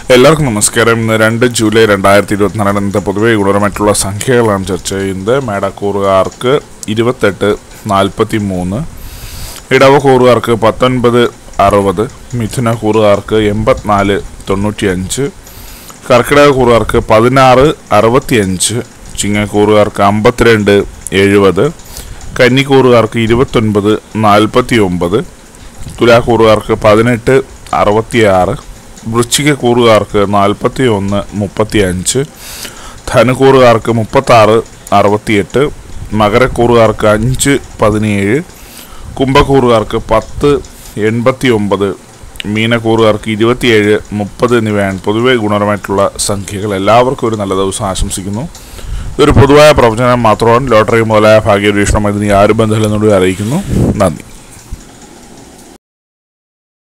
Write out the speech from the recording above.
എല്ലാവർക്കും നമസ്കാരം. ഇന്ന് 2 ജൂലൈ 2024 ഇന്നത്തെ പൊതുവെ ഗുണപരമായിട്ടുള്ള സംഖ്യകളാണ് ചർച്ച ചെയ്യുന്നത്. മേടക്കൂറുകാർക്ക് 28-43, ഇടവക്കൂറുകാർക്ക് 19-60, മിഥുനക്കൂറുകാർക്ക് 84-95, കർക്കിടകക്കൂറുകാർക്ക് 16-65, ചിങ്ങക്കൂറുകാർക്ക് 52-70, കന്നിക്കൂറുകാർക്ക് 29-49, തുലാക്കൂറുകാർക്ക് 18-66, വൃശ്ചികക്കൂറുകാർക്ക് 41-35, ധനുക്കൂറുകാർക്ക് 36-68, മകരക്കൂറുകാർക്ക് 5-17, കുംഭക്കൂറുകാർക്ക് 10-89, മീനക്കൂറുകാർക്ക് 27-30 എന്നിവയാണ് പൊതുവെ ഗുണപരമായിട്ടുള്ള സംഖ്യകൾ. എല്ലാവർക്കും ഒരു നല്ല ദിവസം ആശംസിക്കുന്നു. ഇതൊരു പൊതുവായ പ്രവചനം മാത്രമാണ്. ലോട്ടറി മുതലായ ഭാഗ്യപരീക്ഷണം ഇതിന് ആരും ബന്ധമില്ലെന്നോട് അറിയിക്കുന്നു. നന്ദി.